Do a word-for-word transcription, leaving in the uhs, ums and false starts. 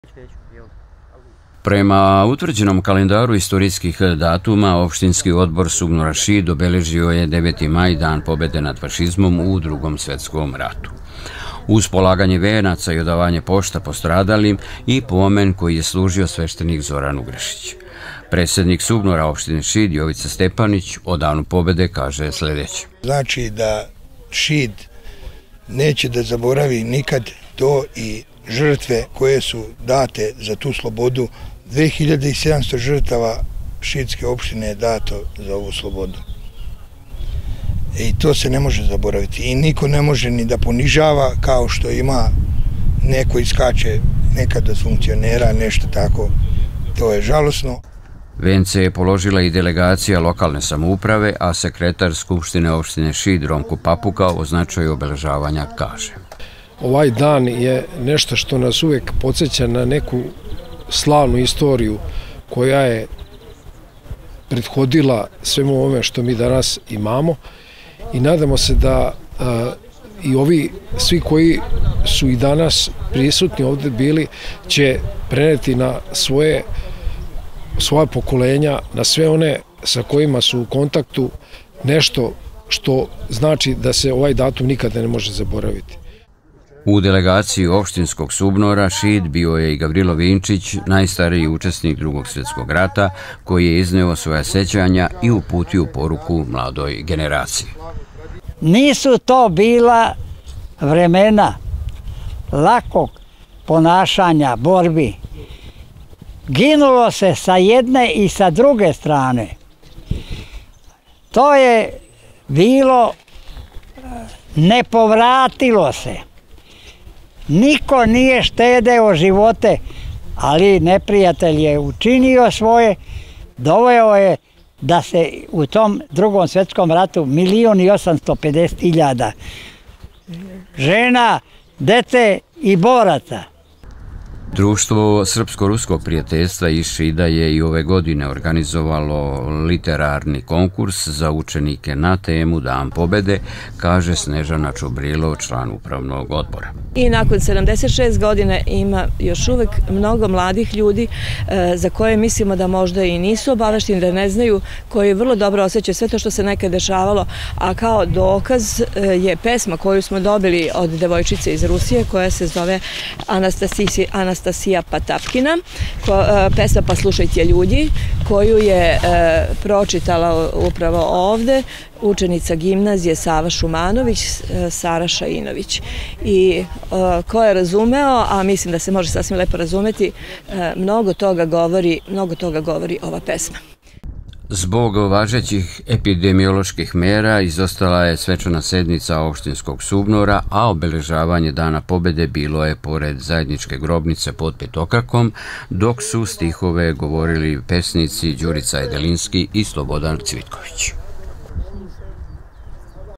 Prema utvrđenom kalendaru istorijskih datuma, opštinski odbor Subnora Šid obeležio je deveti maj, dan pobede nad fašizmom u Drugom svetskom ratu. Uz polaganje venaca i odavanje pošta postradalim i pomen koji je služio sveštenik Zoran Ugrešić. Predsjednik Subnora opštine Šid, Jovica Stepanić, o danu pobede kaže sljedeće. Znači da Šid neće da zaboravi nikad to i žrtve koje su date za tu slobodu. dve hiljade sedamsto žrtava šidske opštine je dato za ovu slobodu. I to se ne može zaboraviti. I niko ne može ni da ponižava kao što ima neko iskače nekad od funkcionera, nešto tako. To je žalosno. Vence je položila i delegacija lokalne samouprave, a sekretar Skupštine opštine Šid Romko Papuka o značaju obeležavanja kaže. Ovaj dan je nešto što nas uvijek podsjeća na neku slavnu istoriju koja je prethodila svemu ovome što mi danas imamo i nadamo se da a, i ovi svi koji su i danas prisutni ovdje bili će preneti na svoje svoja pokolenja, na sve one sa kojima su u kontaktu nešto što znači da se ovaj datum nikada ne može zaboraviti. U delegaciji opštinskog Subnora Šid bio je i Gavrilo Vinčić, najstariji učesnik Drugog svjetskog rata, koji je izneo svoja sećanja i uputio poruku mladoj generaciji. Nisu to bila vremena lakog ponašanja, borbi. Ginulo se sa jedne i sa druge strane. To je bilo, ne povratilo se. Niko nije štedeo živote, ali neprijatelj je učinio svoje, doveo je da se u tom Drugom svjetskom ratu milion i osamsto pedeset hiljada žena, dece i boraca. Društvo Srpsko-ruskog prijateljstva iz Šida je i ove godine organizovalo literarni konkurs za učenike na temu Dan pobede, kaže Snežana Čubrilo, član upravnog odbora. I nakon sedamdeset šest godine ima još uvek mnogo mladih ljudi za koje mislimo da možda i nisu obavešteni, da ne znaju, koji vrlo dobro osjećaju sve to što se nekad dešavalo, a kao dokaz je pesma koju smo dobili od devojčice iz Rusije koja se zove Anastasija Anastasija Patapkina, pesma Pa slušajte ljudi, koju je pročitala upravo ovde učenica gimnazije Sava Šumanović, Sara Šainović. I ko je razumeo, a mislim da se može sasvim lepo razumeti, mnogo toga govori, mnogo toga govori ova pesma. Zbog važećih epidemioloških mera izostala je svečana sednica opštinskog Subnora, a obeležavanje Dana pobede bilo je pored zajedničke grobnice pod Petokrakom, dok su stihove govorili pesnici Đurica Edelinski i Slobodan Cvitković.